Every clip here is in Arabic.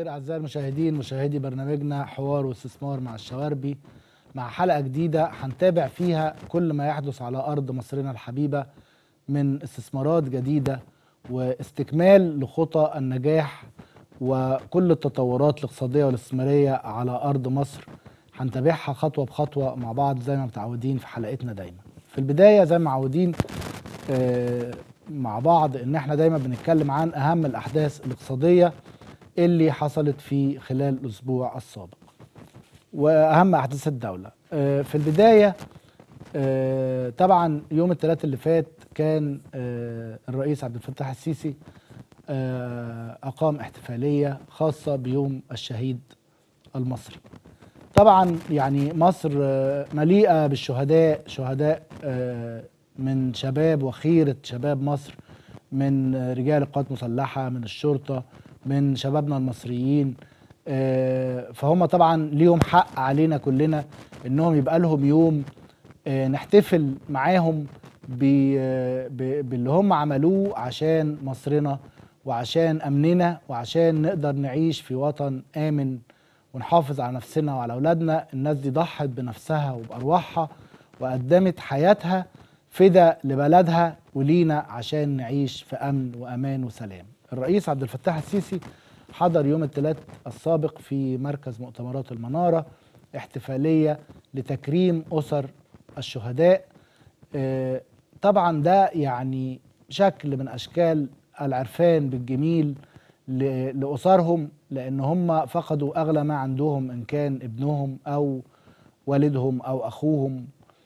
الخير أعزائي المشاهدين، مشاهدي برنامجنا حوار واستثمار مع الشواربي، مع حلقة جديدة هنتابع فيها كل ما يحدث على أرض مصرنا الحبيبة من استثمارات جديدة واستكمال لخطى النجاح وكل التطورات الاقتصادية والاستثمارية على أرض مصر. هنتابعها خطوة بخطوة مع بعض زي ما متعودين في حلقتنا دايما. في البداية زي ما معودين مع بعض إن احنا دايما بنتكلم عن أهم الأحداث الاقتصادية اللي حصلت في خلال الأسبوع السابق وأهم أحداث الدولة. في البداية طبعا يوم الثلاثاء اللي فات كان الرئيس عبد الفتاح السيسي أقام احتفالية خاصة بيوم الشهيد المصري. طبعا يعني مصر مليئة بالشهداء، شهداء من شباب وخيرة شباب مصر، من رجال القوات المسلحة، من الشرطة، من شبابنا المصريين. فهم طبعا ليهم حق علينا كلنا انهم يبقى لهم يوم نحتفل معاهم باللي هم عملوه عشان مصرنا وعشان امننا وعشان نقدر نعيش في وطن امن ونحافظ على نفسنا وعلى اولادنا. الناس دي ضحت بنفسها وبارواحها وقدمت حياتها فدا لبلدها ولينا عشان نعيش في امن وامان وسلام. الرئيس عبد الفتاح السيسي حضر يوم الثلاث السابق في مركز مؤتمرات المنارة احتفالية لتكريم أسر الشهداء. طبعا ده يعني شكل من أشكال العرفان بالجميل لأسرهم، لأن هم فقدوا أغلى ما عندهم إن كان ابنهم أو والدهم أو أخوهم.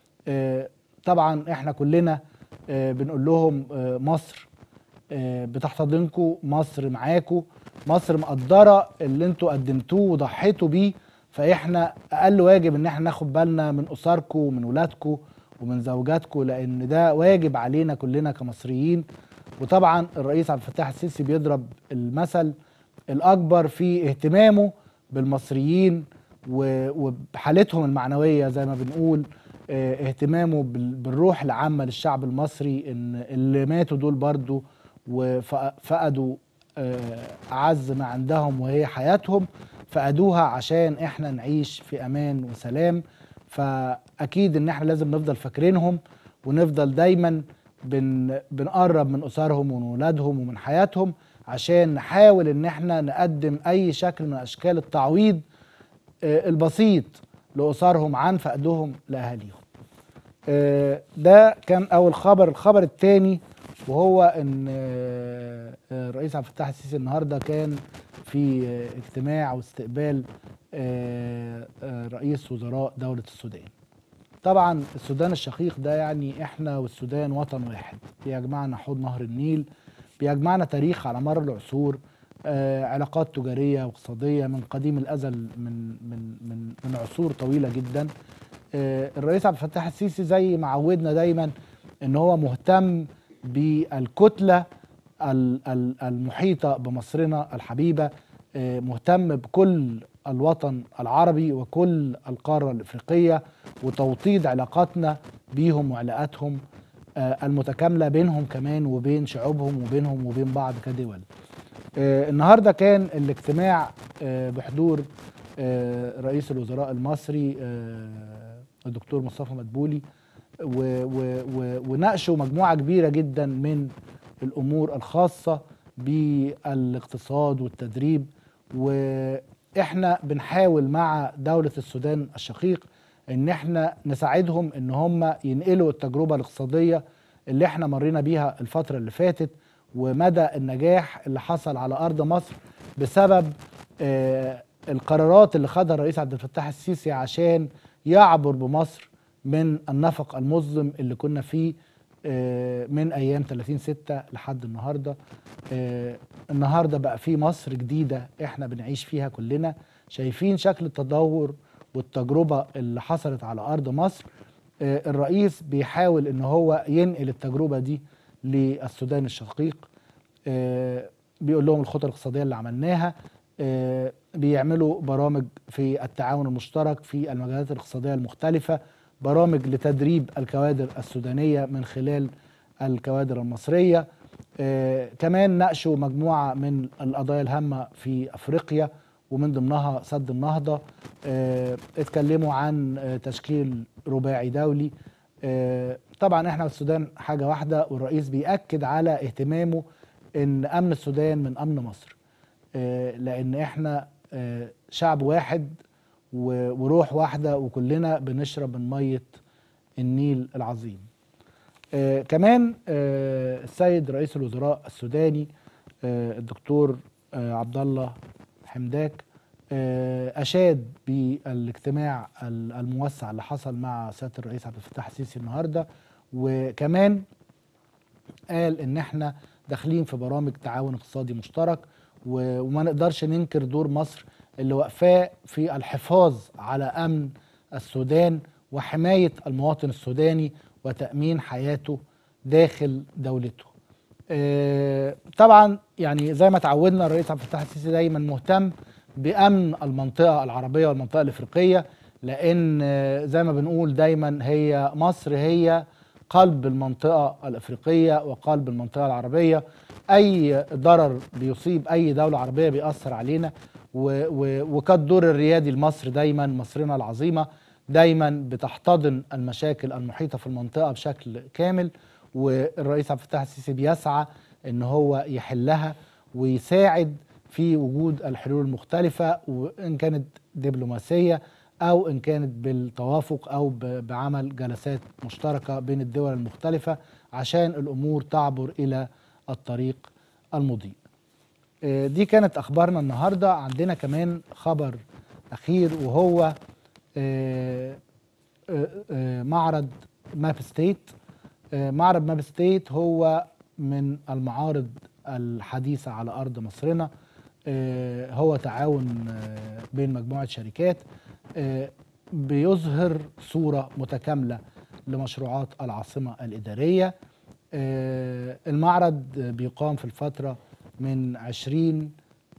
طبعا احنا كلنا بنقول لهم مصر بتحتضنكم، مصر معاكم، مصر مقدرة اللي انتوا قدمتوه وضحيتوا بيه. فاحنا اقل واجب ان احنا ناخد بالنا من اسركم ومن ولادكم ومن زوجاتكم، لان ده واجب علينا كلنا كمصريين. وطبعا الرئيس عبد الفتاح السيسي بيضرب المثل الاكبر في اهتمامه بالمصريين وبحالتهم المعنوية زي ما بنقول، اهتمامه بالروح العامة للشعب المصري، ان اللي ماتوا دول برضو وفقدوا أعز ما عندهم وهي حياتهم، فقدوها عشان احنا نعيش في امان وسلام. فاكيد ان احنا لازم نفضل فاكرينهم ونفضل دايما بنقرب من اسرهم ومن ولادهم ومن حياتهم عشان نحاول ان احنا نقدم اي شكل من اشكال التعويض البسيط لاسرهم عن فقدهم لاهاليهم. ده كان اول خبر. الخبر الثاني وهو ان الرئيس عبد الفتاح السيسي النهارده كان في اجتماع واستقبال رئيس وزراء دولة السودان. طبعا السودان الشقيق ده يعني احنا والسودان وطن واحد، بيجمعنا حوض نهر النيل، بيجمعنا تاريخ على مر العصور، علاقات تجارية واقتصادية من قديم الازل، من عصور طويلة جدا. الرئيس عبد الفتاح السيسي زي ما عودنا دايما ان هو مهتم بالكتلة المحيطة بمصرنا الحبيبة، مهتم بكل الوطن العربي وكل القارة الإفريقية وتوطيد علاقاتنا بيهم وعلاقاتهم المتكاملة بينهم كمان وبين شعوبهم وبينهم وبين بعض كدول. النهاردة كان الاجتماع بحضور رئيس الوزراء المصري الدكتور مصطفى مدبولي، وناقشوا مجموعة كبيرة جدا من الأمور الخاصة بالاقتصاد والتدريب. وإحنا بنحاول مع دولة السودان الشقيق إن إحنا نساعدهم إن هم ينقلوا التجربة الاقتصادية اللي إحنا مرينا بيها الفترة اللي فاتت ومدى النجاح اللي حصل على أرض مصر بسبب القرارات اللي خدها الرئيس عبد الفتاح السيسي عشان يعبر بمصر من النفق المظلم اللي كنا فيه من ايام 30/6 لحد النهارده. النهارده بقى في مصر جديده احنا بنعيش فيها كلنا، شايفين شكل التدهور والتجربه اللي حصلت على ارض مصر. الرئيس بيحاول ان هو ينقل التجربه دي للسودان الشقيق، بيقول لهم الخطط الاقتصاديه اللي عملناها، بيعملوا برامج في التعاون المشترك في المجالات الاقتصاديه المختلفه، برامج لتدريب الكوادر السودانية من خلال الكوادر المصرية. كمان ناقشوا مجموعة من القضايا الهامة في أفريقيا ومن ضمنها سد النهضة. اتكلموا عن تشكيل رباعي دولي. طبعا احنا والسودان حاجة واحدة، والرئيس بيأكد على اهتمامه ان امن السودان من امن مصر، لان احنا شعب واحد وروح واحدة، وكلنا بنشرب من مية النيل العظيم. كمان السيد رئيس الوزراء السوداني الدكتور عبد الله حمداك أشاد بالاجتماع الموسع اللي حصل مع سيادة الرئيس عبد الفتاح السيسي النهارده، وكمان قال إن احنا داخلين في برامج تعاون اقتصادي مشترك، وما نقدرش ننكر دور مصر اللي واقفاه في الحفاظ على أمن السودان وحماية المواطن السوداني وتأمين حياته داخل دولته. طبعا يعني زي ما تعودنا الرئيس عبد الفتاح السيسي دايما مهتم بأمن المنطقة العربية والمنطقة الإفريقية، لأن زي ما بنقول دايما هي مصر هي قلب المنطقة الإفريقية وقلب المنطقة العربية. أي ضرر بيصيب أي دولة عربية بيأثر علينا، وكان دور الريادي لمصر دايما، مصرنا العظيمة دايما بتحتضن المشاكل المحيطة في المنطقة بشكل كامل، والرئيس عبد الفتاح السيسي بيسعى ان هو يحلها ويساعد في وجود الحلول المختلفة، وان كانت دبلوماسية او ان كانت بالتوافق او بعمل جلسات مشتركة بين الدول المختلفة عشان الامور تعبر الى الطريق المضيء. دي كانت اخبارنا النهاردة. عندنا كمان خبر اخير، وهو معرض ماب ستيت. معرض ماب ستيت هو من المعارض الحديثة على أرض مصرنا. هو تعاون بين مجموعة شركات بيظهر صورة متكاملة لمشروعات العاصمة الإدارية. المعرض بيقام في الفترة من 20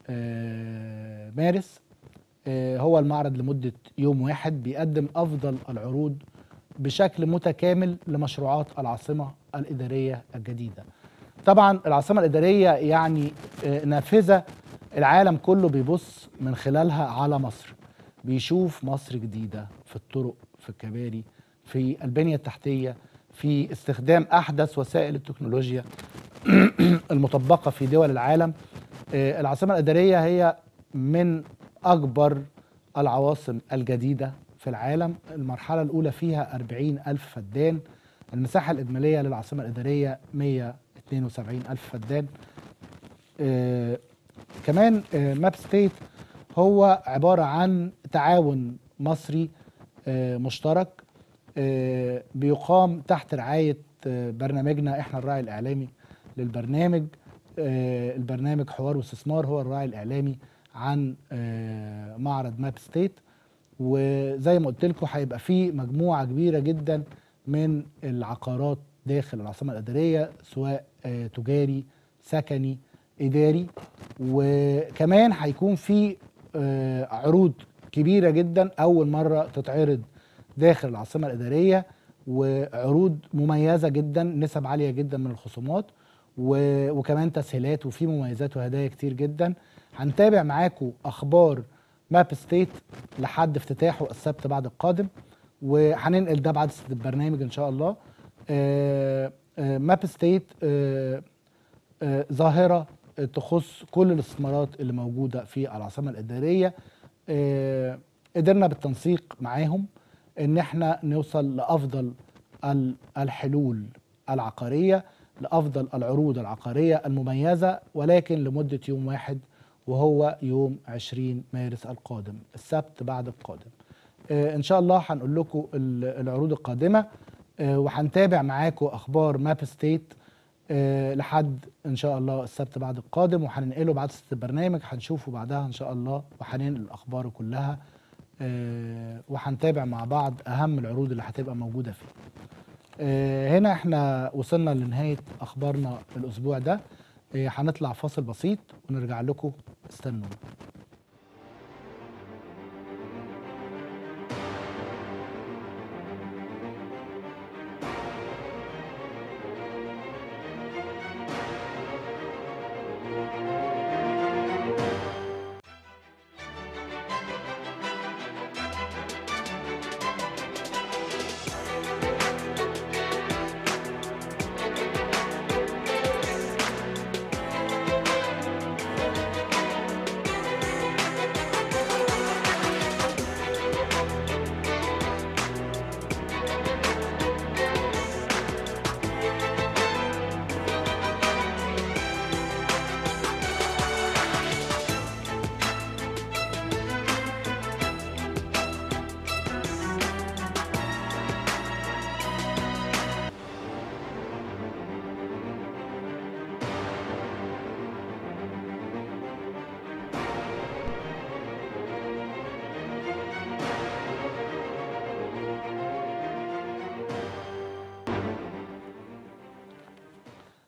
مارس. هو المعرض لمدة يوم واحد بيقدم أفضل العروض بشكل متكامل لمشروعات العاصمة الإدارية الجديدة. طبعا العاصمة الإدارية يعني نافذة العالم كله بيبص من خلالها على مصر، بيشوف مصر جديدة في الطرق، في الكباري، في البنية التحتية، في استخدام أحدث وسائل التكنولوجيا المطبقة في دول العالم. العاصمة الإدارية هي من أكبر العواصم الجديدة في العالم. المرحلة الأولى فيها 40,000 فدان. المساحة الإجمالية للعاصمة الإدارية 172,000 فدان. كمان ماب ستيت هو عبارة عن تعاون مصري مشترك بيقام تحت رعاية برنامجنا احنا الراعي الإعلامي للبرنامج. البرنامج حوار واستثمار هو الراعي الإعلامي عن معرض ماب ستيت. وزي ما قلت لكم هيبقى فيه مجموعة كبيرة جدا من العقارات داخل العاصمة الإدارية، سواء تجاري، سكني، إداري. وكمان هيكون في عروض كبيرة جدا أول مرة تتعرض داخل العاصمة الإدارية، وعروض مميزة جدا، نسب عالية جدا من الخصومات، وكمان تسهيلات، وفي مميزات وهدايا كتير جدا. هنتابع معاكم أخبار ماب ستيت لحد افتتاحه السبت بعد القادم، وهننقل ده بعد البرنامج إن شاء الله. ماب ستيت ظاهرة تخص كل الاستثمارات اللي موجودة في العاصمة الإدارية. قدرنا بالتنسيق معاهم ان احنا نوصل لأفضل الحلول العقارية، لأفضل العروض العقارية المميزة، ولكن لمدة يوم واحد، وهو يوم 20 مارس القادم، السبت بعد القادم. ان شاء الله هنقول لكم العروض القادمة، وهنتابع معاكم اخبار ماب ستيت لحد ان شاء الله السبت بعد القادم، وهننقله بعد البرنامج هنشوفه بعدها ان شاء الله، وهننقل الاخبار كلها، وهنتابع مع بعض اهم العروض اللي هتبقى موجودة فيه. هنا احنا وصلنا لنهاية اخبارنا الاسبوع ده. هنطلع فاصل بسيط ونرجع لكم، استنونا.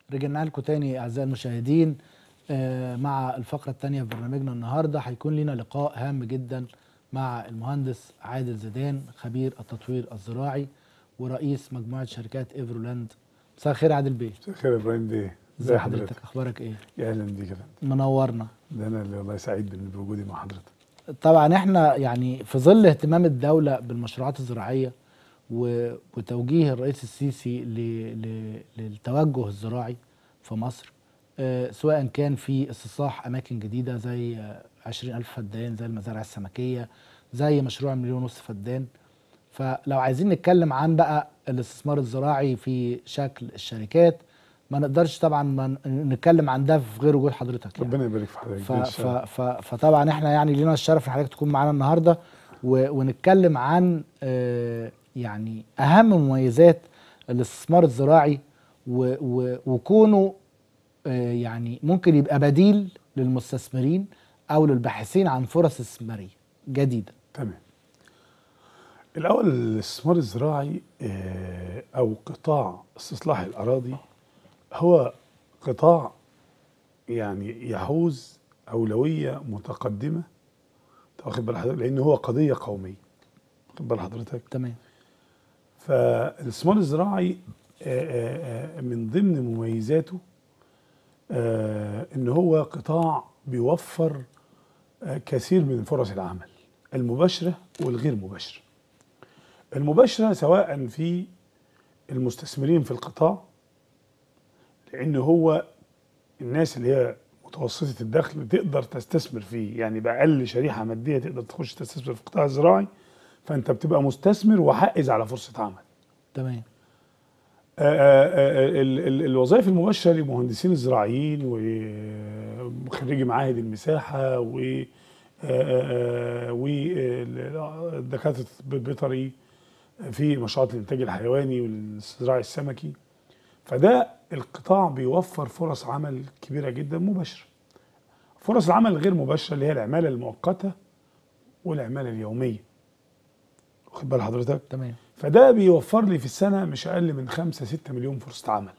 رجعنا لكم تاني أعزائي المشاهدين مع الفقرة الثانية في برنامجنا. النهاردة هيكون لنا لقاء هام جدا مع المهندس عادل زيدان، خبير التطوير الزراعي ورئيس مجموعة شركات إيفرولاند. مساء الخير يا عادل بيه. مساء الخير يا ابراهيم بيه. ازي حضرتك؟ اخبارك ايه؟ يا اهلا بيك يا فندم. منورنا. ده انا اللي والله سعيد بوجودي مع حضرتك. طبعا احنا يعني في ظل اهتمام الدولة بالمشروعات الزراعية وتوجيه الرئيس السيسي للتوجه الزراعي في مصر، سواء كان في استصلاح أماكن جديدة زي 20,000 فدان، زي المزارع السمكية، زي مشروع 1.5 مليون فدان. فلو عايزين نتكلم عن بقى الاستثمار الزراعي في شكل الشركات، ما نقدرش طبعا ما نتكلم عن ده في غير وجود حضرتك يعني. ربنا يبارك في حضرتك. فطبعا احنا يعني لينا الشرف ان حضرتك تكون معانا النهارده ونتكلم عن يعني اهم مميزات الاستثمار الزراعي وكونه يعني ممكن يبقى بديل للمستثمرين او للباحثين عن فرص استثماريه جديده. تمام. الاول الاستثمار الزراعي او قطاع استصلاح الاراضي هو قطاع يعني يحوز اولويه متقدمه، واخد بال حضرتك، لان هو قضيه قوميه، واخد بال حضرتك. تمام. فالاستثمار الزراعي من ضمن مميزاته ان هو قطاع بيوفر كثير من فرص العمل المباشره والغير مباشره. المباشره سواء في المستثمرين في القطاع، لان هو الناس اللي هي متوسطه الدخل تقدر تستثمر فيه، يعني باقل شريحه ماديه تقدر تخش تستثمر في القطاع الزراعي، فانت بتبقى مستثمر وحائز على فرصه عمل. تمام. الوظائف المباشره للمهندسين الزراعيين وخريجي معاهد المساحه ودكاتره الطب البيطري في مشروعات الانتاج الحيواني والزراعي السمكي، فده القطاع بيوفر فرص عمل كبيره جدا مباشره. فرص العمل الغير مباشره اللي هي العماله المؤقته والعماله اليوميه، واخد بال حضرتك؟ تمام. فده بيوفر لي في السنه مش اقل من 5-6 مليون فرصه عمل.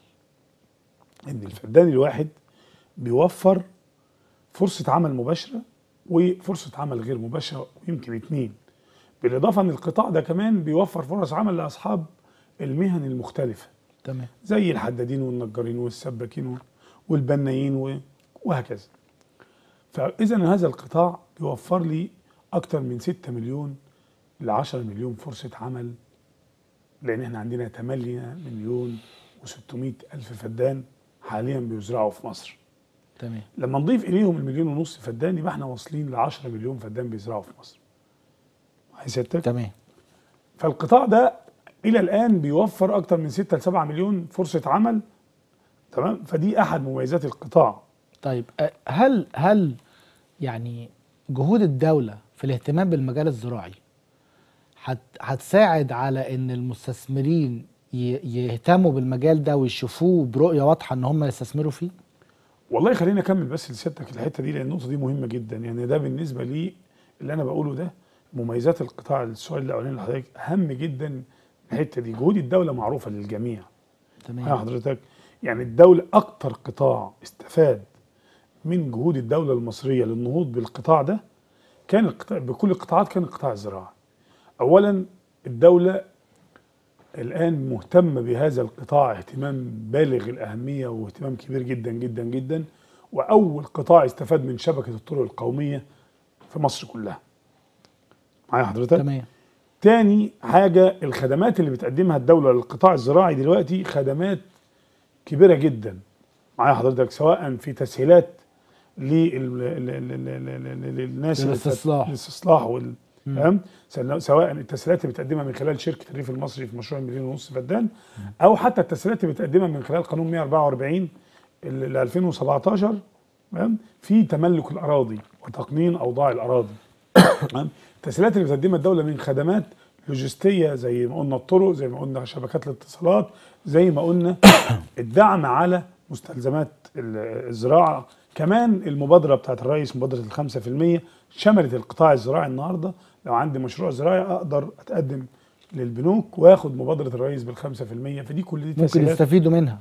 ان الفدان الواحد بيوفر فرصه عمل مباشره وفرصه عمل غير مباشره، ويمكن 2. بالاضافه ان القطاع ده كمان بيوفر فرص عمل لاصحاب المهن المختلفه. تمام. زي الحدادين والنجارين والسباكين والبنايين وهكذا. فاذا هذا القطاع بيوفر لي اكثر من 6 مليون ل 10 مليون فرصه عمل، لان احنا عندنا 8 مليون و600 الف فدان حاليا بيزرعوا في مصر. تمام. لما نضيف اليهم 1.5 مليون فدان يبقى احنا واصلين ل 10 مليون فدان بيزرعوا في مصر. هيستك؟ تمام. فالقطاع ده الى الان بيوفر اكتر من 6-7 مليون فرصه عمل. تمام. فدي احد مميزات القطاع. طيب هل يعني جهود الدوله في الاهتمام بالمجال الزراعي هتساعد على ان المستثمرين يهتموا بالمجال ده ويشوفوه برؤيه واضحه ان هم يستثمروا فيه؟ والله خليني اكمل بس لسيادتك الحته دي، لان النقطه دي مهمه جدا. يعني ده بالنسبه لي اللي انا بقوله ده مميزات القطاع. السؤال الاولاني لحضرتك هام جدا. الحته دي جهود الدوله معروفه للجميع. تمام. حضرتك يعني الدوله اكتر قطاع استفاد من جهود الدوله المصريه للنهوض بالقطاع ده كان القطاع بكل القطاعات، كان القطاع الزراعي. اولا الدوله الان مهتمه بهذا القطاع اهتمام بالغ الاهميه واهتمام كبير جدا جدا جدا، واول قطاع استفاد من شبكه الطرق القوميه في مصر كلها. معايا حضرتك؟ تمام. تاني حاجه الخدمات اللي بتقدمها الدوله للقطاع الزراعي دلوقتي خدمات كبيره جدا. معايا حضرتك؟ سواء في تسهيلات للناس الاستصلاح تمام، سواء التسهيلات اللي بتقدمها من خلال شركه الريف المصري في مشروع 1.5 مليون فدان، او حتى التسهيلات اللي بتقدمها من خلال قانون 144 ل 2017 تمام في تملك الاراضي وتقنين اوضاع الاراضي. تمام. التسهيلات اللي بتقدمها الدوله من خدمات لوجستيه زي ما قلنا الطرق، زي ما قلنا شبكات الاتصالات، زي ما قلنا الدعم على مستلزمات الزراعه. كمان المبادره بتاعت الرئيس، مبادره ال5%، شملت القطاع الزراعي. النهارده لو عندي مشروع زراعي اقدر اتقدم للبنوك واخد مبادره الرئيس بال5%. فدي كل دي ممكن يستفيدوا منها.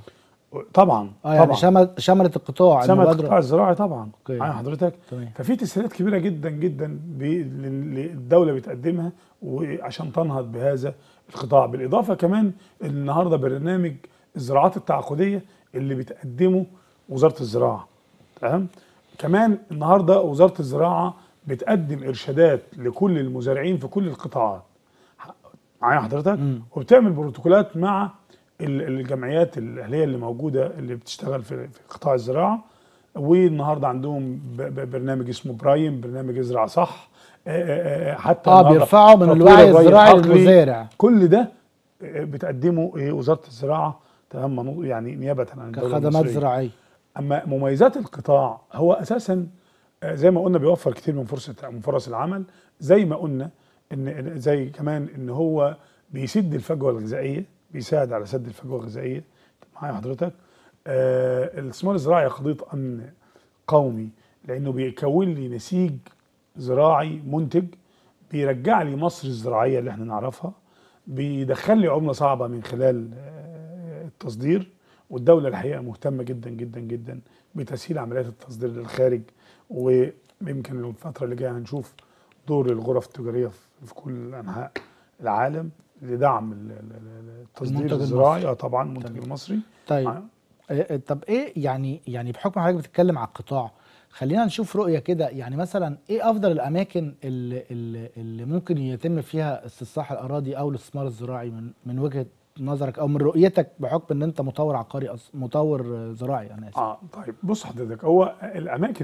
طبعا يعني شملت القطاع، شملت القطاع الزراعي طبعا. معايا حضرتك. تمام. ففي تسهيلات كبيره جدا جدا الدوله بتقدمها وعشان تنهض بهذا القطاع. بالاضافه كمان النهارده برنامج الزراعات التعاقديه اللي بتقدمه وزاره الزراعه. تمام. كمان النهارده وزاره الزراعه بتقدم ارشادات لكل المزارعين في كل القطاعات. معايا حضرتك. وبتعمل بروتوكولات مع الجمعيات الاهليه اللي موجوده اللي بتشتغل في قطاع الزراعه. والنهارده عندهم برنامج اسمه برايم، برنامج ازرع صح. حتى بيرفعوا من الوعي الزراعي للمزارع. كل ده بتقدمه وزاره الزراعه. تمام. يعني نيابه عن الدوله كخدمات المصريه زراعيه. اما مميزات القطاع هو اساسا زي ما قلنا بيوفر كتير من فرص العمل. زي ما قلنا ان زي كمان ان هو بيسد الفجوه الغذائيه، بيساعد على سد الفجوه الغذائيه. معايا حضرتك. الاستثمار الزراعي قضيه امن قومي، لانه بيكون لي نسيج زراعي منتج، بيرجع لي مصر الزراعيه اللي احنا نعرفها، بيدخل لي عمله صعبه من خلال التصدير. والدوله الحقيقه مهتمه جدا جدا جدا بتسهيل عمليات التصدير للخارج. ويمكن الفتره اللي جايه هنشوف دور الغرف التجاريه في كل انحاء العالم لدعم التصدير الزراعي. طبعا المنتج المصري. طيب. طب ايه يعني بحكم حضرتك بتتكلم على القطاع، خلينا نشوف رؤيه كده. يعني مثلا ايه افضل الاماكن اللي ممكن يتم فيها استصلاح الاراضي او الاستثمار الزراعي من وجهه نظرك او من رؤيتك، بحكم ان انت مطور عقاري مطور زراعي؟ انا اسف. طيب بص حضرتك، هو الاماكن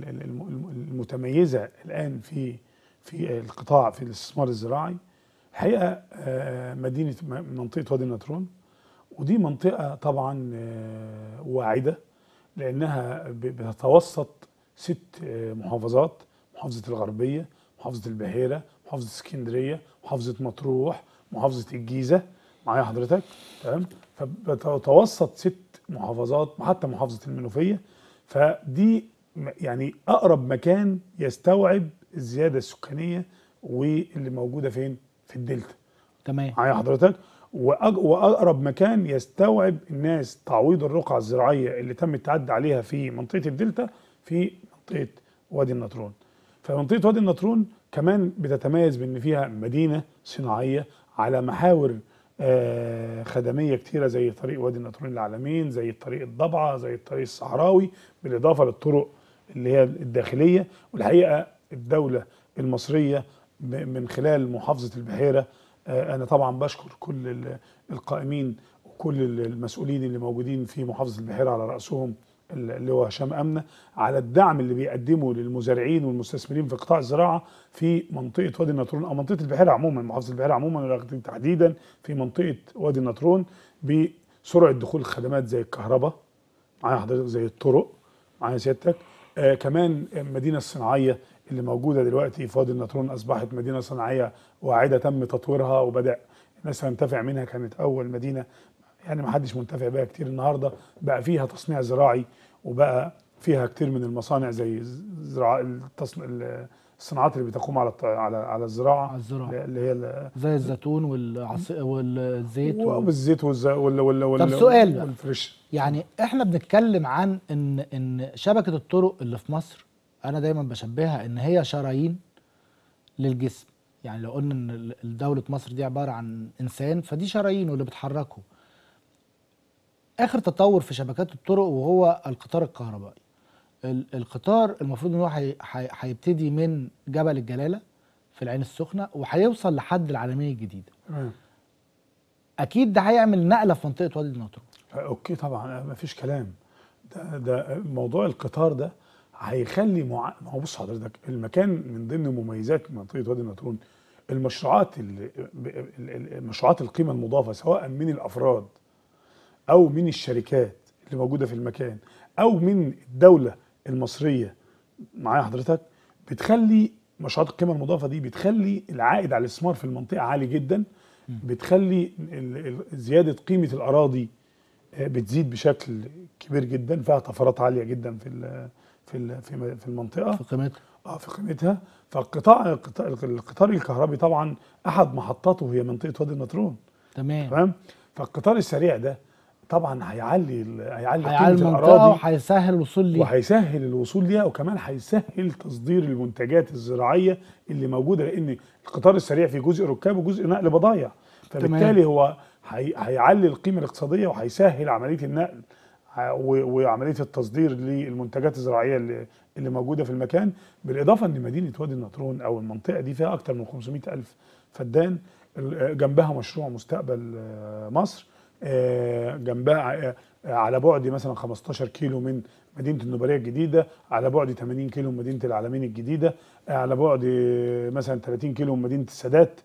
المتميزه الان في القطاع في الاستثمار الزراعي الحقيقه منطقه وادي النطرون. ودي منطقه طبعا واعده، لانها بتتوسط 6 محافظات: محافظه الغربيه، محافظه البحيره، محافظه اسكندريه، محافظه مطروح، محافظه الجيزه. معايا حضرتك. تمام. فبتتوسط 6 محافظات، حتى محافظه المنوفيه. فدي يعني اقرب مكان يستوعب الزياده السكانيه واللي موجوده فين؟ في الدلتا. تمام. معايا حضرتك. واقرب مكان يستوعب الناس تعويض الرقعه الزراعيه اللي تم التعدي عليها في منطقه الدلتا في منطقه وادي النطرون. فمنطقه وادي النطرون كمان بتتميز بان فيها مدينه صناعيه على محاور خدميه كتيره، زي طريق وادي النطرون للعلمين، زي الطريق الضبعه، زي الطريق الصحراوي، بالاضافه للطرق اللي هي الداخليه. والحقيقه الدوله المصريه من خلال محافظه البحيره، أنا طبعا بشكر كل القائمين وكل المسؤولين اللي موجودين في محافظة البحيرة، على رأسهم اللي هو هشام أمنة، على الدعم اللي بيقدمه للمزارعين والمستثمرين في قطاع الزراعة في منطقة وادي النطرون أو منطقة البحيرة عموما، محافظة البحيرة عموما، ولكن تحديدا في منطقة وادي النطرون، بسرعة دخول الخدمات زي الكهرباء. معايا حضرتك. زي الطرق. معايا سيادتك. كمان المدينة الصناعية اللي موجودة دلوقتي في وادي النطرون أصبحت مدينة صناعية واعدة تم تطويرها وبدأ الناس تنتفع منها. كانت أول مدينة يعني ما حدش منتفع بها كتير، النهاردة بقى فيها تصنيع زراعي وبقى فيها كتير من المصانع زي الصناعات اللي بتقوم على الزراعة اللي هي زي الزيتون والزيت والزيت طب سؤال والفريش. يعني احنا بنتكلم عن ان شبكة الطرق اللي في مصر انا دايما بشبهها ان هي شرايين للجسم. يعني لو قلنا ان دولة مصر دي عبارة عن انسان، فدي شرايين واللي بتحركه. اخر تطور في شبكات الطرق وهو القطار الكهربائي. القطار المفروض ان هو هيبتدي من جبل الجلالة في العين السخنة وهيوصل لحد العالمية الجديدة. اكيد ده هيعمل نقلة في منطقة وادي النطرون. اوكي طبعا ما فيش كلام. ده موضوع القطار ده هيخلي ما هو بص حضرتك، المكان من ضمن مميزات منطقه وادي النطرون المشروعات القيمه المضافه، سواء من الافراد او من الشركات اللي موجوده في المكان او من الدوله المصريه. معايا حضرتك. بتخلي مشروعات القيمه المضافه دي بتخلي العائد على الاستثمار في المنطقه عالي جدا، بتخلي زياده قيمه الاراضي بتزيد بشكل كبير جدا، فيها طفرات عاليه جدا في المنطقه في قيمتها. في قيمتها. القطار الكهربي طبعا احد محطاته هي منطقه وادي النطرون. تمام. فالقطار السريع ده طبعا هيعلي هيعلي المنطقه وهيسهل الوصول ليها، وهيسهل الوصول ليها، وكمان هيسهل تصدير المنتجات الزراعيه اللي موجوده، لان القطار السريع فيه جزء ركاب وجزء نقل بضايع، فبالتالي هو هيعلي القيمه الاقتصاديه وهيسهل عمليه النقل وعمليه التصدير للمنتجات الزراعيه اللي موجوده في المكان. بالاضافه ان مدينه وادي النطرون او المنطقه دي فيها اكثر من 500,000 فدان، جنبها مشروع مستقبل مصر، جنبها على بعد مثلا 15 كيلو من مدينه النوباريه الجديده، على بعد 80 كيلو من مدينه العلمين الجديده، على بعد مثلا 30 كيلو من مدينه السادات،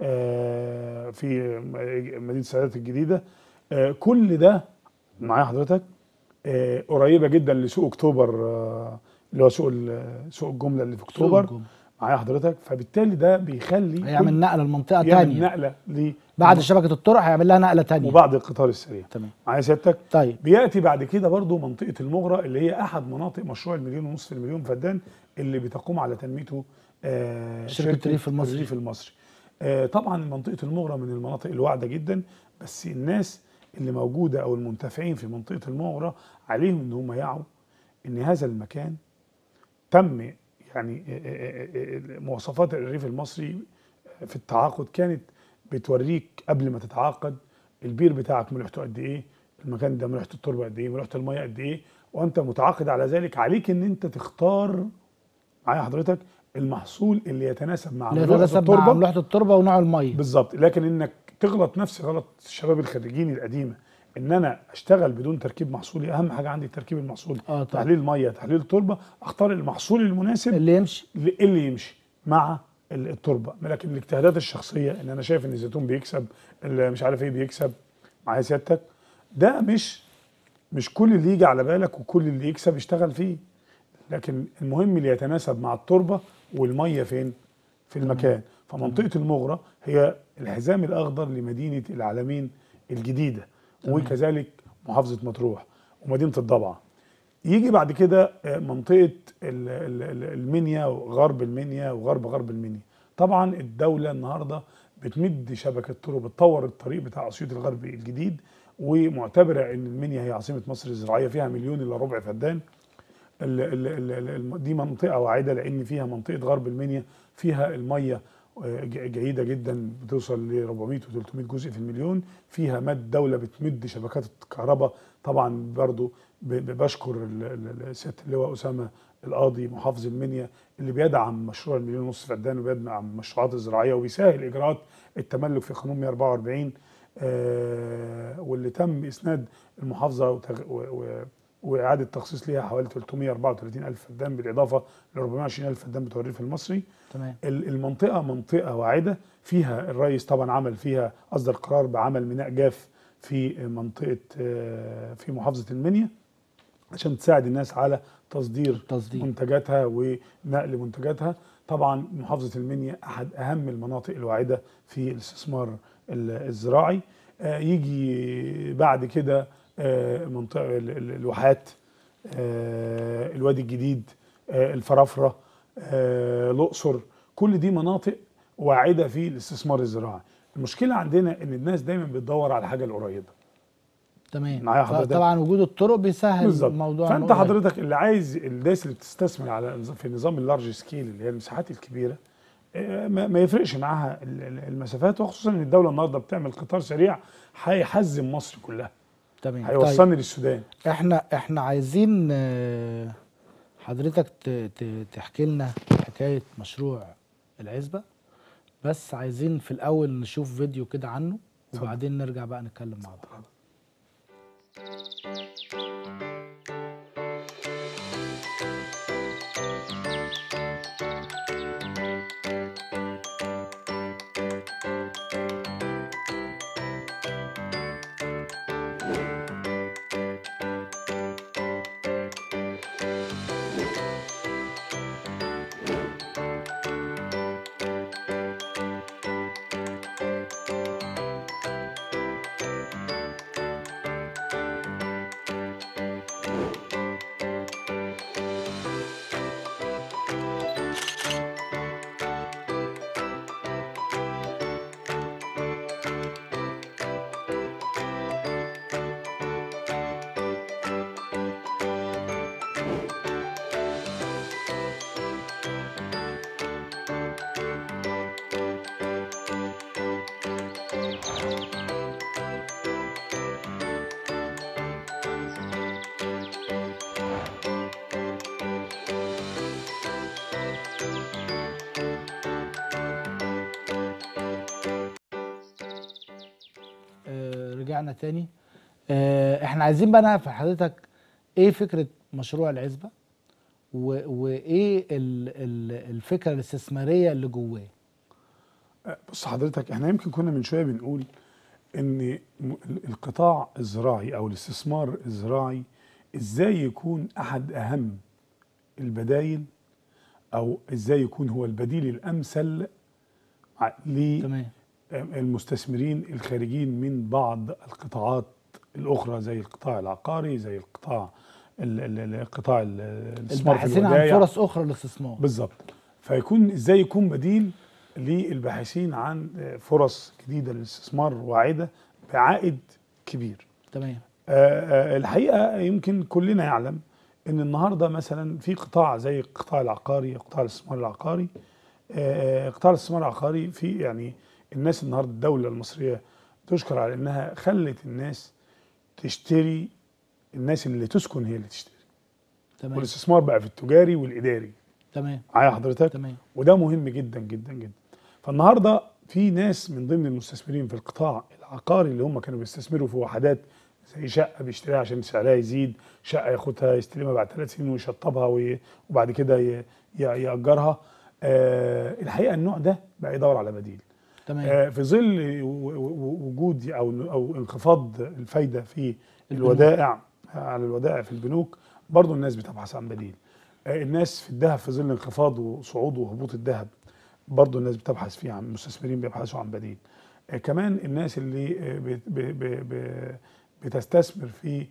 في مدينه السادات الجديده. كل ده معايا حضرتك قريبه جدا لسوق اكتوبر، اللي هو سوق الجمله اللي في اكتوبر، معايا حضرتك. فبالتالي ده بيخلي هيعمل نقله لمنطقه ثانيه، نقله بعد شبكه الطرق هيعمل لها نقله ثانيه وبعد القطار السريع. تمام معايا سيادتك. طيب بياتي بعد كده برضو منطقه المغرة، اللي هي احد مناطق مشروع 1.5 مليون في المليون فدان اللي بتقوم على تنميته شركه الريف المصري. طبعا منطقه المغرة من المناطق الواعده جدا، بس الناس اللي موجوده او المنتفعين في منطقه المغرة عليهم ان هم يعوا ان هذا المكان تم يعني مواصفات الريف المصري في التعاقد كانت بتوريك قبل ما تتعاقد البير بتاعك ملوحته قد ايه، المكان ده ملوحه التربه قد ايه، ملوحه الميه قد ايه، وانت متعاقد على ذلك. عليك ان انت تختار معايا حضرتك المحصول اللي يتناسب مع ملوحه التربه ونوع الميه بالظبط. لكن انك تغلط نفس غلط الشباب الخريجين القديمه، ان انا اشتغل بدون تركيب محصولي. اهم حاجه عندي تركيب المحصول، تحليل الميه، تحليل التربه، اختار المحصول المناسب اللي يمشي مع التربه. لكن الاجتهادات الشخصيه ان انا شايف ان الزيتون بيكسب، اللي مش عارف ايه بيكسب، معايا سيادتك، ده مش كل اللي يجي على بالك وكل اللي يكسب يشتغل فيه. لكن المهم اللي يتناسب مع التربه والميه فين؟ في المكان. فمنطقه المغرة هي الحزام الاخضر لمدينه العلمين الجديده، وكذلك محافظه مطروح ومدينه الضبعه. يجي بعد كده منطقه المنيا وغرب المنيا وغرب المنيا. طبعا الدوله النهارده بتمد شبكه طرق، بتطور الطريق بتاع اسيوط الغربي الجديد، ومعتبره ان المنيا هي عاصمه مصر الزراعيه، فيها 1.4 مليون فدان. دي منطقه واعده لان فيها منطقه غرب المنيا فيها الميه جيده جدا، بتوصل ل 400 و300 جزء في المليون. فيها دوله بتمد شبكات الكهرباء. طبعا برضو بشكر سياده اللواء اسامه القاضي محافظ المنيا اللي بيدعم مشروع 1.5 مليون فدان وبيدعم المشروعات الزراعيه وبيسهل اجراءات التملك في قانون 144، واللي تم اسناد المحافظه واعاده تخصيص ليها حوالي 334,000 فدان بالاضافه ل 420,000 فدان بتوع الريف المصري. تمام. المنطقه منطقه واعده، فيها الرئيس طبعا عمل فيها اصدر قرار بعمل ميناء جاف في منطقه في محافظه المنيا عشان تساعد الناس على تصدير منتجاتها ونقل منتجاتها. طبعا محافظه المنيا احد اهم المناطق الواعده في الاستثمار الزراعي. يجي بعد كده منطقه الواحات، الوادي الجديد، الفرافره، الاقصر، كل دي مناطق واعده في الاستثمار الزراعي. المشكله عندنا ان الناس دايما بتدور على الحاجه القريبه. تمام. طبعا وجود الطرق بيسهل الموضوع. فانت حضرتك اللي عايز الناس اللي بتستثمر على في نظام اللارج سكيل اللي هي المساحات الكبيره، ما يفرقش معاها المسافات، وخصوصا ان الدوله النهارده بتعمل قطار سريع هيحزم مصر كلها. تمام. هيوصلني للسودان. احنا عايزين حضرتك تحكي لنا حكايه مشروع العزبه، بس عايزين في الاول نشوف فيديو كده عنه وبعدين نرجع بقى نتكلم مع بعض. ورجعنا تاني. احنا عايزين بقى نعرف حضرتك ايه فكرة مشروع العزبة وايه الفكرة الاستثمارية اللي جواه؟ بص حضرتك، احنا يمكن كنا من شوية بنقول ان القطاع الزراعي او الاستثمار الزراعي ازاي يكون احد اهم البدايل، او ازاي يكون هو البديل الامثل للمستثمرين الخارجين من بعض القطاعات الاخرى، زي القطاع العقاري، زي القطاع الاستثمار في الباحثين عن فرص اخرى للاستثمار. بالظبط. فيكون ازاي يكون بديل للباحثين عن فرص جديده للاستثمار واعده بعائد كبير. تمام. الحقيقه يمكن كلنا يعلم ان النهارده مثلا في قطاع زي القطاع العقاري، قطاع الاستثمار العقاري، قطاع الاستثمار العقاري في يعني الناس النهارده الدوله المصريه تشكر على انها خلت الناس تشتري، الناس اللي تسكن هي اللي تشتري. تمام. والاستثمار بقى في التجاري والاداري. تمام. معايا حضرتك؟ تمام. وده مهم جدا جدا جدا. فالنهارده في ناس من ضمن المستثمرين في القطاع العقاري اللي هم كانوا بيستثمروا في وحدات زي شقه بيشتريها عشان سعرها يزيد، شقه ياخدها يستلمها بعد 3 سنين ويشطبها وبعد كده يأجرها. الحقيقه النوع ده بقى يدور على بديل. تمام. في ظل وجود او انخفاض الفايده في الودائع، على الودائع في البنوك، برضو الناس بتبحث عن بديل. الناس في الذهب في ظل انخفاض وصعود وهبوط الذهب، برضو الناس بتبحث فيه عن المستثمرين بيبحثوا عن بديل. كمان الناس اللي بتستثمر في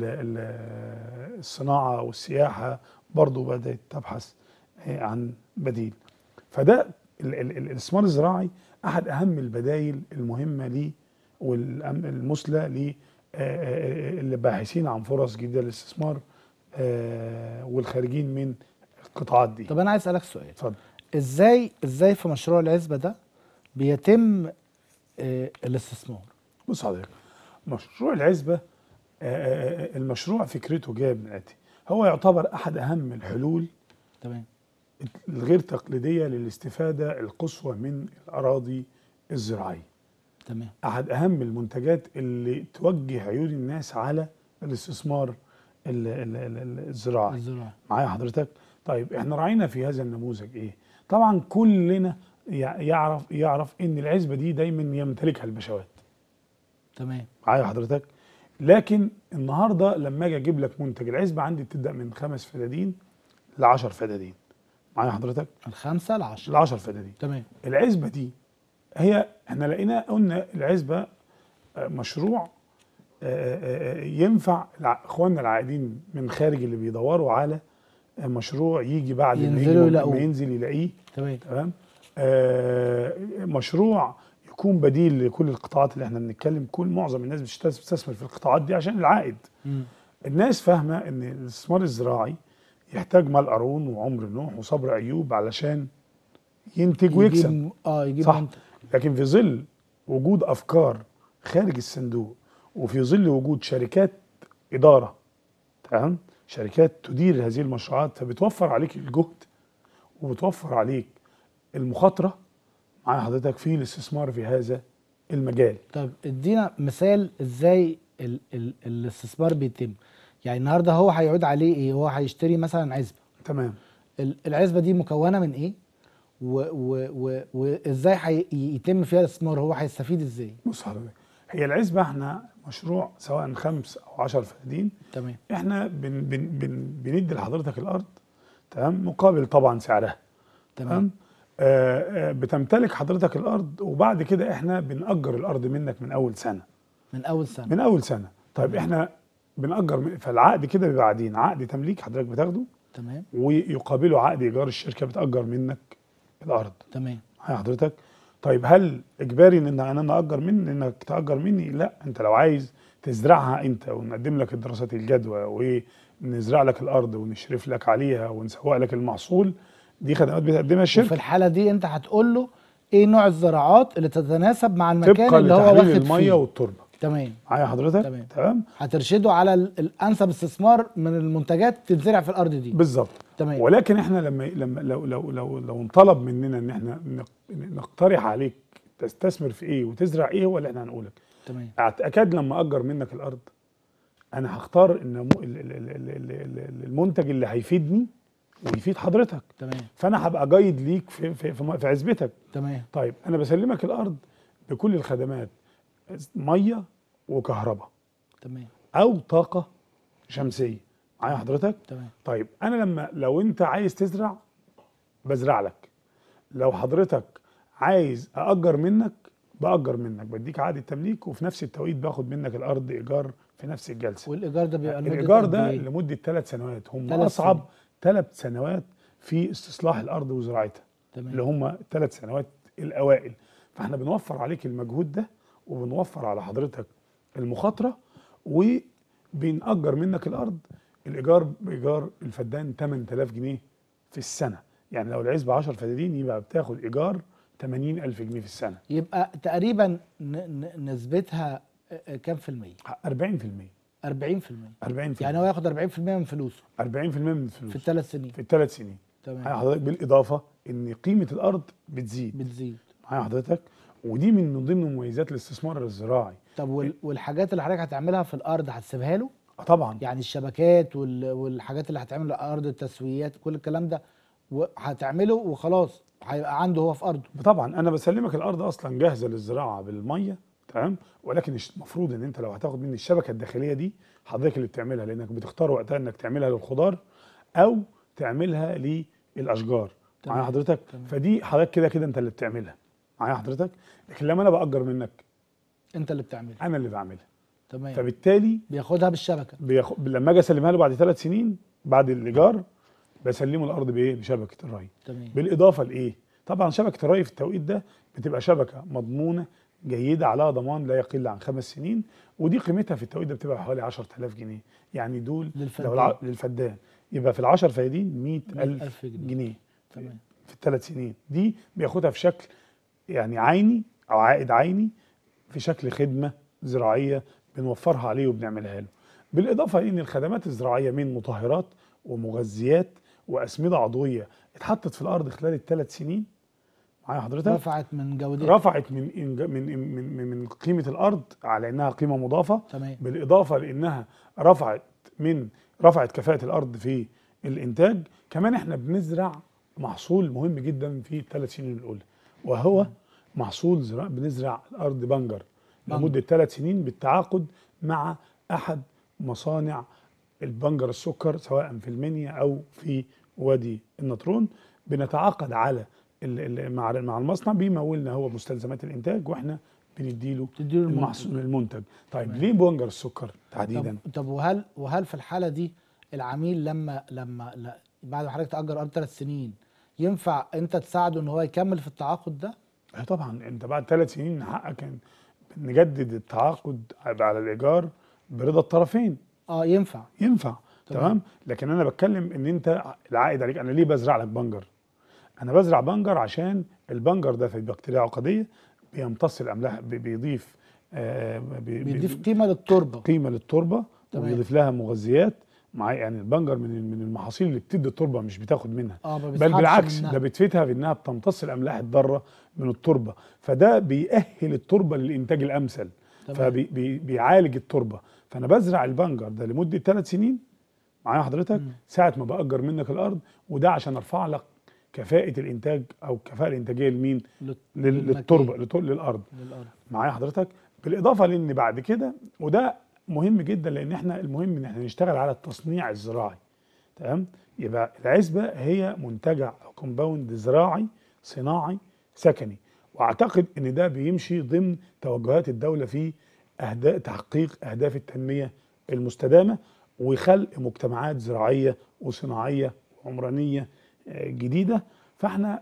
الصناعة والسياحة برضو بدأت تبحث عن بديل. فده الاستثمار الزراعي أحد أهم البدائل المهمة ليه والمثلى للباحثين عن فرص جديدة للاستثمار والخارجين من القطاعات دي. طب أنا عايز أسألك سؤال. اتفضل. ازاي في مشروع العزبة ده بيتم الاستثمار؟ بص حضرتك، مشروع العزبة المشروع فكرته جايه من الاتي: هو يعتبر احد اهم الحلول تمام الغير تقليديه للاستفاده القصوى من الاراضي الزراعيه. تمام. احد اهم المنتجات اللي توجه عيون الناس على الاستثمار الزراعي. معايا حضرتك؟ طيب احنا راعينا في هذا النموذج ايه؟ طبعا كلنا يعرف ان العزبه دي دايما يمتلكها البشوات. تمام. معايا حضرتك؟ لكن النهارده لما اجي اجيب لك منتج، العزبه عندي بتبدا من 5 فدادين ل 10 فدادين. معايا حضرتك؟ من 5 ل 10. ل 10 فدادين. تمام. العزبه دي احنا قلنا العزبه مشروع ينفع اخواننا العائدين من خارج اللي بيدوروا على مشروع يجي بعد ما ينزل يلاقيه. تمام. مشروع يكون بديل لكل القطاعات اللي احنا بنتكلم. معظم الناس بتستثمر في القطاعات دي عشان العائد. الناس فاهمه ان الاستثمار الزراعي يحتاج مال قارون وعمر نوح وصبر ايوب علشان ينتج ويكسب. يجيب صح. لكن في ظل وجود افكار خارج الصندوق، وفي ظل وجود شركات اداره، تمام، شركات تدير هذه المشروعات، فبتوفر عليك الجهد وبتوفر عليك المخاطره معايا حضرتك في الاستثمار في هذا المجال. طب ادينا مثال ازاي الاستثمار بيتم. يعني النهارده هو هيعود عليه ايه؟ هو هيشتري مثلا عزبه. تمام. العزبه دي مكونه من ايه؟ وازاي يتم فيها الاستثمار؟ هو هيستفيد ازاي؟ بص حضرتك، هي العزبه احنا مشروع سواء 5 أو 10 فدادين. تمام. احنا بندي لحضرتك الارض، تمام، مقابل طبعا سعرها. تمام. بتمتلك حضرتك الارض، وبعد كده احنا بنأجر الارض منك من اول سنه. من اول سنه. من اول سنه. طيب احنا بنأجر، فالعقد كده بيبقى بعدين عقد تمليك حضرتك بتاخده. تمام. ويقابله عقد ايجار، الشركه بتأجر منك الارض. تمام. حضرتك. طيب هل اجباري انك تأجر مني؟ لا، انت لو عايز تزرعها انت ونقدم لك الدراسات الجدوى ونزرع لك الارض ونشرف لك عليها ونسوق لك المحصول، دي خدمات بتقدمها الشركه. وفي الحاله دي انت هتقول له ايه نوع الزراعات اللي تتناسب مع المكان اللي هو واخد فيه الميه والتربه. تمام. معايا حضرتك؟ تمام. هترشده على الانسب استثمار من المنتجات تتزرع في الارض دي. بالظبط. تمام. ولكن احنا لما لو انطلب مننا ان احنا نقترح عليك تستثمر في ايه وتزرع ايه، هو اللي احنا هنقولك. تمام. اكاد لما اجر منك الارض انا هختار ان المنتج اللي هيفيدني ويفيد حضرتك. تمام. فانا هبقى جيد ليك في عزبتك. تمام. طيب انا بسلمك الارض بكل الخدمات، ميه وكهرباء، تمام، او طاقه شمسيه. معايا حضرتك؟ تمام. طيب انا لو انت عايز تزرع بزرع لك، لو حضرتك عايز اجر منك باجر منك، بديك عقد التمليك وفي نفس التوقيت باخد منك الارض ايجار في نفس الجلسه. والايجار ده بيبقى لمده الايجار قد ده ايه؟ لمده 3 سنوات، هم 3 اصعب سنين. 3 سنوات في استصلاح الارض وزراعتها، تمام. اللي هم 3 سنوات الاوائل. فاحنا بنوفر عليك المجهود ده وبنوفر على حضرتك المخاطره، وبنأجر منك الارض. الايجار بايجار الفدان 8000 جنيه في السنه، يعني لو العزبه 10 فدادين يبقى بتاخد ايجار 80,000 جنيه في السنه. يبقى تقريبا نسبتها كام في المية؟ 40%. 40%. 40%. يعني هو ياخد 40% من فلوسه 40% من الفلوس في الثلاث سنين. في الثلاث سنين. تمام. معايا حضرتك؟ بالاضافه ان قيمه الارض بتزيد. معايا حضرتك؟ ودي من ضمن مميزات الاستثمار الزراعي. طب والحاجات اللي حضرتك هتعملها في الارض هتسيبها له؟ طبعا. يعني الشبكات والحاجات اللي هتعمل الارض، التسويات، كل الكلام ده هتعمله وخلاص هيبقى عنده هو في ارضه. طبعا انا بسلمك الارض اصلا جاهزه للزراعه بالميه، تمام، ولكن المفروض ان انت لو هتاخد مني الشبكه الداخليه دي حضرتك اللي بتعملها، لانك بتختار وقتها انك تعملها للخضار او تعملها للاشجار. معايا حضرتك؟ تمام. فدي حضرتك كده كده انت اللي بتعملها. معايا حضرتك؟ لكن لما انا باجر منك انت اللي بتعملها. انا اللي بعملها. تمام. فبالتالي بياخدها بالشبكه. لما اجي اسلمها له بعد 3 سنين بعد الايجار بسلمه الارض بايه؟ بشبكه الري. تمام. بالاضافه لايه؟ طبعا شبكه الري في التوقيت ده بتبقى شبكه مضمونه جيده عليها ضمان لا يقل عن 5 سنين، ودي قيمتها في التوقيت ده بتبقى حوالي 10000 جنيه، يعني دول للفدان. للفدان يبقى في ال10 فدادين 100,000 جنيه تمام. في ال3 سنين. دي بياخدها في شكل يعني عيني او عائد عيني في شكل خدمه زراعيه بنوفرها عليه وبنعملها له. بالاضافه ان الخدمات الزراعيه من مطهرات ومغذيات واسمده عضويه اتحطت في الارض خلال ال3 سنين. معايا حضرتك؟ رفعت من جودتها، رفعت من قيمه الارض على انها قيمه مضافه. تمام. بالاضافه لانها رفعت كفاءه الارض في الانتاج. كمان احنا بنزرع محصول مهم جدا في ال3 سنين الاولى، وهو محصول بنزرع الارض بنجر لمده 3 سنين بالتعاقد مع احد مصانع البنجر السكر سواء في المنيا او في وادي النطرون. بنتعاقد على مع المصنع بيمولنا هو مستلزمات الانتاج واحنا بنديله المنتج. طيب ليه بنجر السكر تحديدا؟ طب وهل في الحاله دي العميل لما بعد ما حضرتك تأجر ارض 3 سنين ينفع انت تساعده ان هو يكمل في التعاقد ده؟ طبعا انت بعد 3 سنين من حقك نجدد التعاقد على الايجار برضا الطرفين. ينفع. تمام. لكن انا بتكلم ان انت العائد عليك. انا ليه بزرع لك بنجر؟ انا بزرع بنجر عشان البنجر ده في بكتيريا عقديه بيمتص الاملاح، بيضيف قيمه للتربه. تمام. وبيضيف لها مغذيات. يعني البنجر من المحاصيل اللي بتدي التربه مش بتاخد منها، بل بالعكس ده بتفيدها بانها بتمتص الاملاح الضاره من التربه، فده بيأهل التربه للانتاج الامثل. فبيعالج التربه. فانا بزرع البنجر ده لمده 3 سنين. معايا حضرتك؟ ساعه ما باجر منك الارض، وده عشان ارفع لك كفاءه الانتاج او الكفاءه الانتاجيه لمين؟ للتربه، للارض. معايا حضرتك؟ بالاضافه لان بعد كده، وده مهم جدا لان احنا المهم ان احنا نشتغل على التصنيع الزراعي. تمام؟ يبقى العزبه هي منتجع او كومباوند زراعي صناعي سكني، واعتقد ان ده بيمشي ضمن توجهات الدوله في تحقيق اهداف التنميه المستدامه وخلق مجتمعات زراعيه وصناعيه وعمرانيه جديده. فاحنا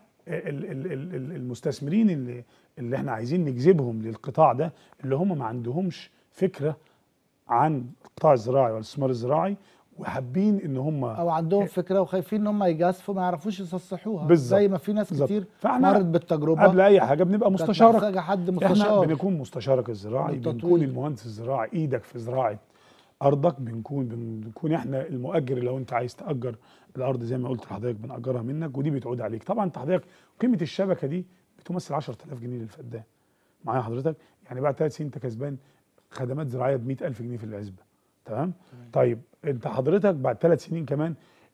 المستثمرين اللي احنا عايزين نجذبهم للقطاع ده، اللي هم ما عندهمش فكره عن القطاع الزراعي والاستثمار الزراعي وحابين ان هم او عندهم فكره وخايفين ان هم يجازفوا ما يعرفوش يستصحوها، بالزبط. زي ما في ناس كتير فاحنا مرت بالتجربه. قبل اي حاجه بنبقى مستشارك، محتاجه حد مستشار. احنا بنكون مستشارك الزراعي، بنكون المهندس الزراعي ايدك في زراعه ارضك، بنكون احنا المؤجر. لو انت عايز تاجر الارض زي ما قلت لحضرتك بنأجرها منك، ودي بتعود عليك. طبعا انت حضرتك قيمه الشبكه دي بتمثل 10000 جنيه للفدان. معايا حضرتك؟ يعني بعد 3 سنين انت كسبان خدمات زراعيه ب 100,000 جنيه في العزبه. تمام. طيب انت حضرتك بعد 3 سنين كمان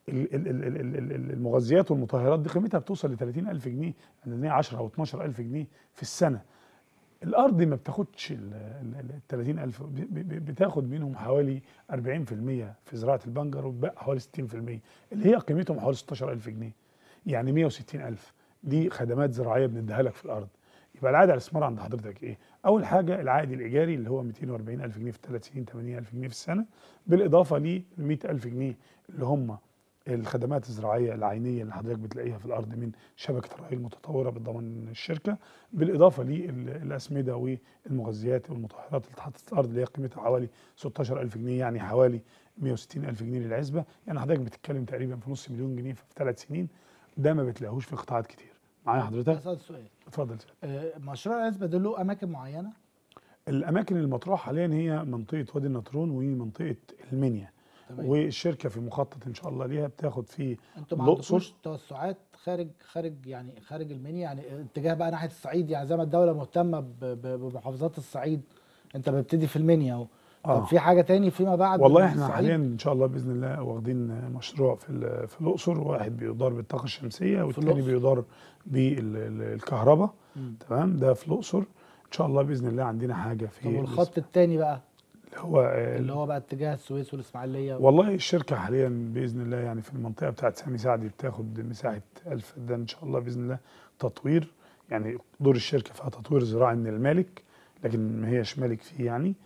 المغذيات والمطهرات دي قيمتها بتوصل ل 30,000 جنيه، يعني 10 او 12,000 جنيه في السنه. الارض ما بتاخدش ال 30,000، بتاخد منهم حوالي 40% في زراعه البنجر، وبقى حوالي 60% اللي هي قيمتهم حوالي 16,000 جنيه، يعني 160,000. دي خدمات زراعيه بنديها لك في الارض. يبقى العائد على الاستثمار عند حضرتك ايه؟ اول حاجه العائد الايجاري اللي هو 240,000 جنيه في 3 سنين، 80,000 جنيه في السنه، بالاضافه ل 100,000 جنيه اللي هم الخدمات الزراعيه العينيه اللي حضرتك بتلاقيها في الارض من شبكه الري المتطوره بالضمان الشركه، بالاضافه للاسمده والمغذيات والمطهرات اللي اتحطت في الارض اللي هي قيمتها حوالي 16,000 جنيه، يعني حوالي 160,000 جنيه للعزبه. يعني حضرتك بتتكلم تقريبا في نص مليون جنيه في 3 سنين. ده ما بتلاقوش في قطاعات كتير. معايا حضرتك؟ اسال سؤال. اتفضل. مشروع العزبه ده له اماكن معينه؟ الاماكن المطروحه حاليا هي منطقه وادي النطرون ومنطقه المنيا. تمام. والشركه في مخطط ان شاء الله ليها بتاخد في انتوا ما عندكوش توسعات خارج المنيا، يعني اتجاه بقى ناحيه الصعيد، يعني زي ما الدوله مهتمه بمحافظات الصعيد، انت بتبتدي في المنيا اهو. طب في حاجه تاني فيما بعد؟ والله احنا حاليا ان شاء الله باذن الله واخدين مشروع في الاقصر، واحد بيدار بالطاقه الشمسيه والثاني بيدار بالكهرباء. تمام. ده في الاقصر ان شاء الله باذن الله عندنا حاجه في. طب والخط الثاني بقى اللي هو بقى اتجاه السويس والاسماعيليه؟ والله الشركه حاليا باذن الله يعني في المنطقه بتاعت سامي سعدي بتاخد مساحه 1000 فدان ان شاء الله باذن الله تطوير، يعني دور الشركه فيها تطوير زراعي من المالك، لكن ما هيش مالك فيه يعني.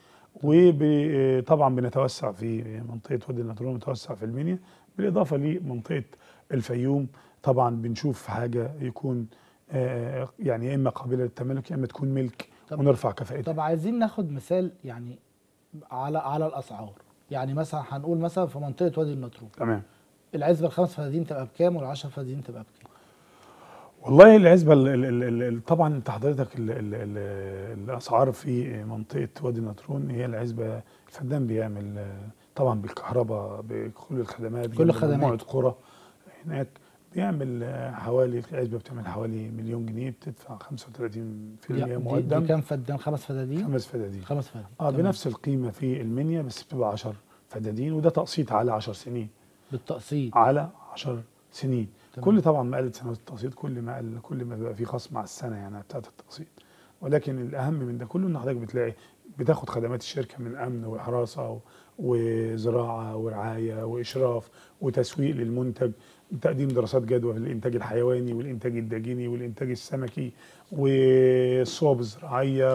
وطبعا بنتوسع في منطقه وادي النطرون، بنتوسع في المنيا، بالاضافه لمنطقه الفيوم. طبعا بنشوف حاجه يكون يعني يا اما قابله للتملك يا اما تكون ملك ونرفع كفاءتها. طب عايزين ناخد مثال يعني على الاسعار، يعني مثلا هنقول مثلا في منطقه وادي النطرون. تمام. العزبه ال5 فدادين تبقى بكام وال10 فدادين تبقى بكام؟ والله العزبه طبعا انت حضرتك الاسعار في منطقه وادي النطرون هي العزبه الفدان بيعمل طبعا بالكهرباء بكل الخدمات، كل الخدمات، مجموعه قرى هناك بيعمل حوالي، العزبه بتعمل حوالي مليون جنيه، بتدفع 35% مقدم. دي كام فدان؟ 5 فدادين؟ 5 فدادين. 5 فدادين بنفس القيمه في المنيا، بس بتبقى 10 فدادين، وده تقسيط على 10 سنين. بالتقسيط على 10 سنين. كل طبعا ما قلت سنوات التقسيط كل ما قل، كل ما بيبقى في خصم على السنه يعني بتاعت التقسيط. ولكن الاهم من ده كله ان حضرتك بتلاقي بتاخد خدمات الشركه من امن وحراسه وزراعه ورعايه واشراف وتسويق للمنتج، تقديم دراسات جدوى في الانتاج الحيواني والانتاج الداجيني والانتاج السمكي والصوب الزراعيه،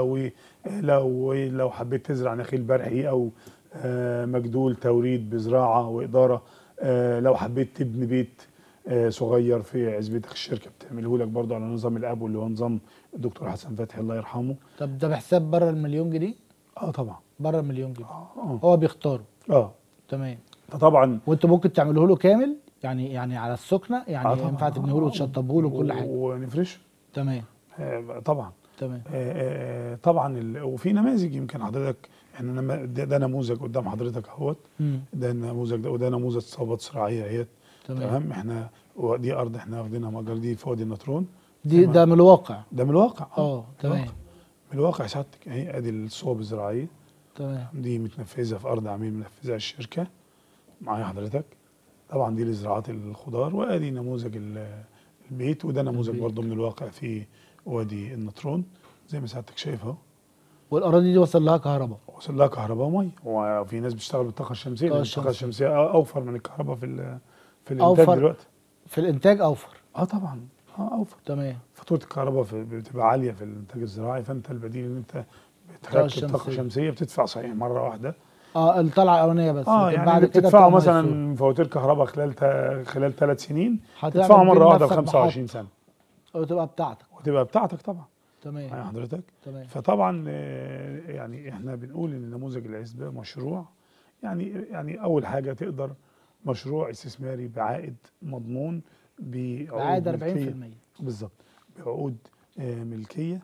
ولو حبيت تزرع نخيل برحي او مجدول توريد بزراعه واداره، لو حبيت تبني بيت صغير في عزبتك الشركه بتعمله لك برضه على نظام الابو اللي هو نظام الدكتور حسن فتحي الله يرحمه. طب ده بحساب بره المليون جنيه؟ طبعا بره المليون جنيه. هو بيختاره. تمام. فطبعا وانتوا ممكن تعملوه له كامل، يعني على السكنه، يعني ينفع تبنيه له وتشطبوه له وكل حاجه ونفرشه. تمام. طبعا. تمام. طبعا وفي نماذج يمكن حضرتك يعني ده نموذج قدام حضرتك اهوت، ده النموذج ده، وده نموذج صوبات زراعيه اهيت. تمام. احنا دي ارض احنا واخدينها مأجر، دي في وادي النطرون. ده من الواقع. ده من الواقع. تمام. من الواقع سعادتك اهي، ادي الصوب الزراعيه. تمام. دي متنفذه في ارض عميل منفذها الشركه. معايا حضرتك. طبعا دي لزراعات الخضار، وادي نموذج البيت، وده نموذج برضه من الواقع في وادي النطرون زي ما سعادتك شايف اهو. والاراضي دي وصل لها كهرباء؟ وصل لها كهرباء وميه، وفي ناس بتشتغل بالطاقه الشمسيه. الطاقه الشمسيه اوفر من الكهرباء في الانتاج دلوقتي. في الانتاج اوفر. طبعا اوفر. تمام. فاتوره الكهرباء بتبقى عاليه في الانتاج الزراعي، فانت البديل ان انت بتركب طاقه شمسيه بتدفع صحيح مره واحده الطلعه الاولانيه بس. يعني بعد كده بتدفعوا مثلا فواتير كهرباء خلال 3 سنين، تدفعوا مره واحده ل 25 سنه وتبقى بتاعتك. طبعا. تمام. معايا حضرتك. تمام. فطبعا يعني احنا بنقول ان نموذج العزبه مشروع، يعني اول حاجه تقدر مشروع استثماري بعائد مضمون، بعائد 40% بالظبط، بعقود ملكيه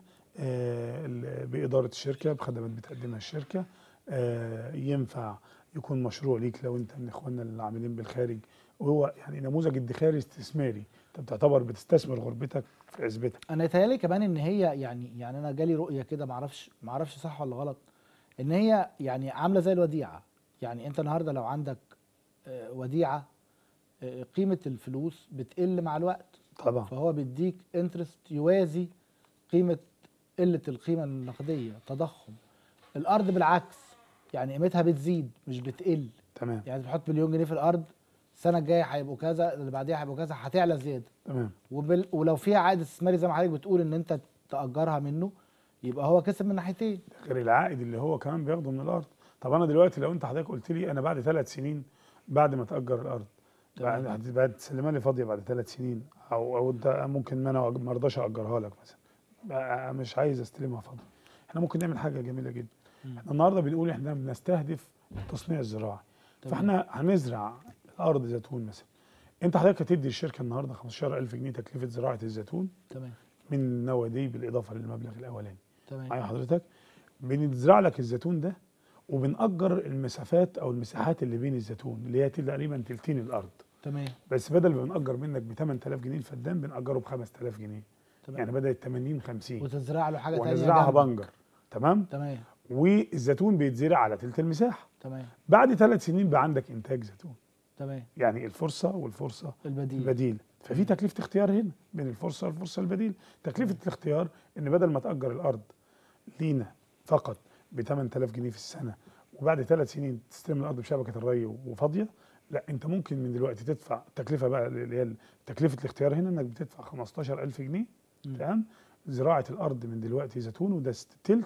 باداره الشركه، بخدمات بتقدمها الشركه. ينفع يكون مشروع ليك لو انت من اخواننا اللي عاملين بالخارج، وهو يعني نموذج ادخاري استثماري، انت بتعتبر بتستثمر غربتك في عزبتك. انا يتهيألي كمان ان هي يعني انا جالي رؤيه كده، ما اعرفش صح ولا غلط، ان هي يعني عامله زي الوديعه. يعني انت النهارده لو عندك وديعه، قيمه الفلوس بتقل مع الوقت طبعا. فهو بيديك انترست يوازي قيمه قله القيمه النقديه، تضخم. الارض بالعكس، يعني قيمتها بتزيد مش بتقل. تمام. يعني تحط مليون جنيه في الارض، السنه الجايه هيبقوا كذا، اللي بعديها هيبقوا كذا، هتعلى زياده. تمام. ولو فيها عائد استثماري زي ما حضرتك بتقول ان انت تاجرها منه، يبقى هو كسب من ناحيتين. غير العائد اللي هو كمان بياخده من الارض. طب انا دلوقتي لو انت حضرتك قلت لي انا بعد 3 سنين بعد ما تاجر الارض بعد تسلمها لي فاضيه بعد 3 سنين، او ده ممكن ما انا ما ارضاش اجرها لك مثلا، مش عايز استلمها فاضيه، احنا ممكن نعمل حاجه جميله جدا. احنا النهارده بنقول احنا بنستهدف التصنيع الزراعي، فاحنا هنزرع الارض زيتون مثلا. انت حضرتك هتدي الشركه النهارده 15000 جنيه تكلفه زراعه الزيتون. تمام. من النواه دي بالاضافه للمبلغ الاولاني. تمام. معايا حضرتك؟ بنزرع لك الزيتون ده وبنأجر المسافات او المساحات اللي بين الزيتون اللي هي تقريبا تلتين الارض. تمام. بس بدل ما بنأجر منك ب 8000 جنيه الفدان بنأجره ب 5000 جنيه. تمام. يعني بدل ال 80 50 وتزرع له حاجه ثانيه ونزرعها بنجر. تمام؟ تمام. والزيتون بيتزرع على تلت المساحه. تمام. بعد 3 سنين بقى عندك انتاج زيتون. تمام. يعني الفرصه والفرصه البديل. ففي تكلفه اختيار هنا بين الفرصه والفرصه البديل. تكلفه الاختيار ان بدل ما تأجر الارض لينا فقط ب 8000 جنيه في السنه وبعد 3 سنين تستلم الارض بشبكه الري وفاضيه، لا انت ممكن من دلوقتي تدفع التكلفه بقى اللي هي تكلفه الاختيار هنا انك بتدفع 15000 جنيه. تمام. زراعه الارض من دلوقتي زيتون وده تلت،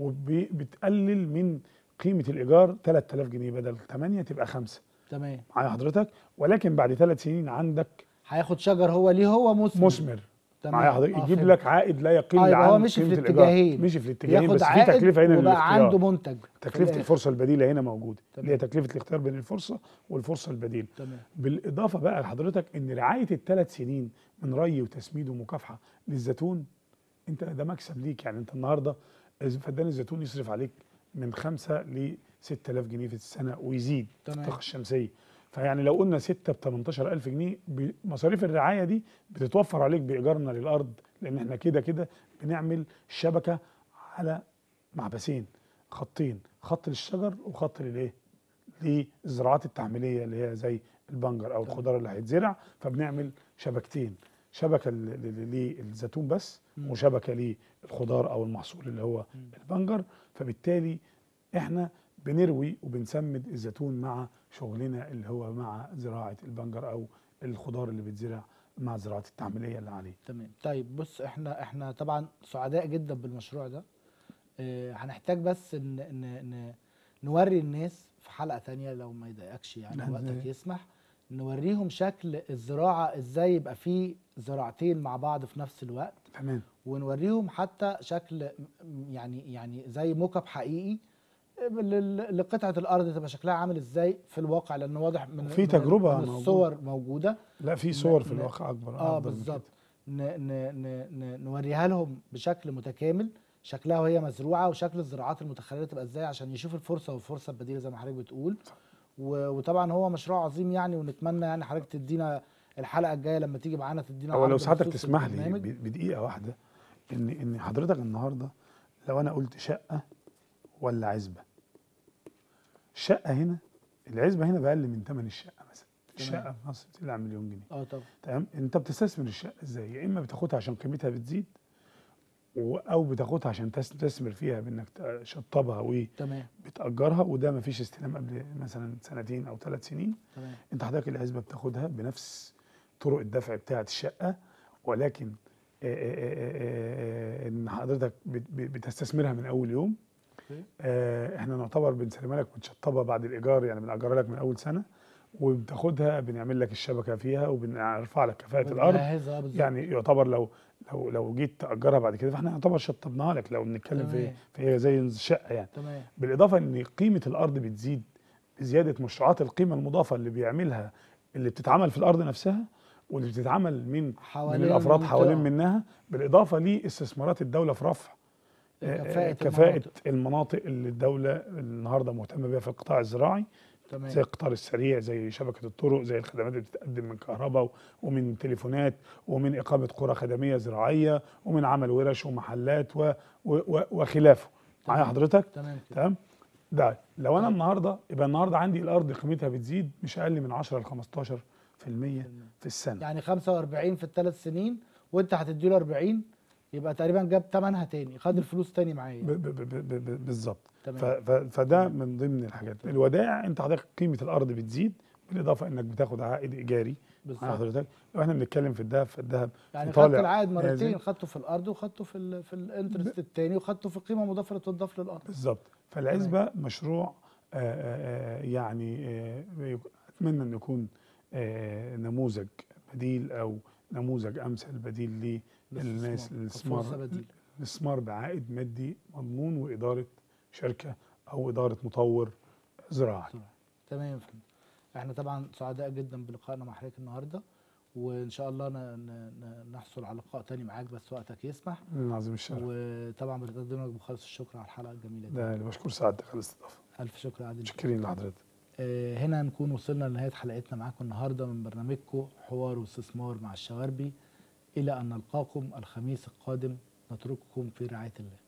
وبتقلل من قيمه الايجار 3000 جنيه بدل 8 تبقى 5. تمام. معايا حضرتك؟ ولكن بعد 3 سنين عندك هياخد شجر هو ليه هو مثمر. معايا حضرتك يجيب لك عائد لا يقل عن هو مشي في الاتجاهين، مشي في الاتجاهين، بس في تكلفه هنا وبقى عنده منتج. تكلفه الفرصه البديله هنا موجوده اللي هي تكلفه الاختيار بين الفرصه والفرصه البديله. تمام. بالاضافه بقى لحضرتك ان رعايه ال3 سنين من ري وتسميد ومكافحه للزيتون انت ده مكسب ليك. يعني انت النهارده فدان الزيتون يصرف عليك من 5 ل 6000 جنيه في السنه ويزيد في الطاقه الشمسيه. فيعني لو قلنا 6 ب 18000 جنيه بمصاريف الرعايه دي بتتوفر عليك بايجارنا للارض، لان احنا كده كده بنعمل شبكه على محبسين، خطين، خط للشجر وخط للايه؟ للزراعات التحميليه اللي هي زي البنجر او الخضار اللي هيتزرع، فبنعمل شبكتين، شبكه للزيتون بس وشبكه للخضار او المحصول اللي هو البنجر. فبالتالي احنا بنروي وبنسمد الزيتون مع شغلنا اللي هو مع زراعه البنجر او الخضار اللي بيتزرع مع الزراعات التحميليه اللي عليه. تمام. طيب بص، احنا طبعا سعداء جدا بالمشروع ده. هنحتاج بس ان نوري الناس في حلقه ثانيه لو ما يضايقكش، يعني وقتك يسمح، نوريهم شكل الزراعه ازاي يبقى فيه زراعتين مع بعض في نفس الوقت. تمام. ونوريهم حتى شكل يعني زي موك اب حقيقي لقطعه الارض تبقى شكلها عامل ازاي في الواقع، لان واضح من في تجربه من الصور موجوده. لا في صور في الواقع اكبر. بالظبط. نوريها لهم بشكل متكامل، شكلها وهي مزروعه وشكل الزراعات المتخلله تبقى ازاي، عشان يشوف الفرصه والفرصه البديله زي ما حضرتك بتقول. وطبعا هو مشروع عظيم يعني، ونتمنى يعني حضرتك تدينا الحلقه الجايه لما تيجي معانا تدينا هو لو ساعتك تسمح لي بدقيقه واحده، ان حضرتك النهارده لو انا قلت شقه ولا عزبه، الشقه هنا العزبه هنا بأقل من ثمن الشقه مثلا. الشقه في مصر بتطلع مليون جنيه. طبعا. تمام. انت بتستثمر الشقه ازاي؟ يا اما بتاخدها عشان قيمتها بتزيد، او بتاخدها عشان تستثمر فيها بانك تشطبها وبتأجرها، وده ما فيش استلام قبل مثلا 2 أو 3 سنين. تمام. انت حضرتك العزبه بتاخدها بنفس طرق الدفع بتاعه الشقه، ولكن ان حضرتك بتستثمرها من اول يوم. احنا نعتبر بنسلمها لك متشطبه بعد الايجار، يعني بنأجرها لك من اول سنه، وبتاخدها بنعمل لك الشبكه فيها وبنرفع لك كفاءه الارض. يعني يعتبر لو جيت تأجرها بعد كده فاحنا يعتبر شطبناها لك لو بنتكلم في زي الشقه يعني. تمام. بالاضافه ان قيمه الارض بتزيد بزياده مشروعات القيمه المضافه اللي بيعملها، اللي بتتعمل في الارض نفسها واللي بتتعمل من الافراد حوالين منها، بالاضافه لاستثمارات الدوله في رفع كفاءه المناطق اللي الدوله النهارده مهتمه بيها في القطاع الزراعي. تمام. زي القطار السريع، زي شبكه الطرق، زي الخدمات اللي بتتقدم من كهرباء ومن تليفونات ومن اقامه قرى خدميه زراعيه ومن عمل ورش ومحلات وخلافه. معايا حضرتك؟ تمام. ده لو انا النهارده، يبقى النهارده عندي الارض قيمتها بتزيد مش اقل من 10 ل 15% في السنه. يعني 45 في الثلاث سنين وانت هتدي له 40، يبقى تقريبا جاب ثمنها تاني، خد الفلوس تاني معايا. بالظبط. فده من ضمن الحاجات. الودائع انت حضرتك قيمه الارض بتزيد، بالاضافه انك بتاخد عائد ايجاري. حضرتك لو احنا بنتكلم في الذهب، فالذهب يعني خدت العائد مرتين، خدته في الارض وخدته في الانترست الثاني، وخدته في القيمه المضافه اللي بتضاف للارض. بالظبط. فالعزبه مشروع يعني اتمنى ان يكون نموذج بديل او نموذج امثل بديل للناس الاستثمار بعائد مادي مضمون، واداره شركه او اداره مطور زراعي. تمام يا فندم. احنا طبعا سعداء جدا بلقائنا مع حضرتك النهارده، وان شاء الله نحصل على لقاء تاني معاك بس وقتك يسمح. عظيم الشرف. وطبعا بنقدم لك بخالص الشكر على الحلقه الجميله دي. ده اللي بشكر سعادتك على الاستضافه. الف شكر يا عادل. شكرين لحضرتك. هنا نكون وصلنا لنهايه حلقتنا معاكم النهارده من برنامجكم حوار واستثمار مع الشواربي. الى ان نلقاكم الخميس القادم، نترككم في رعايه الله.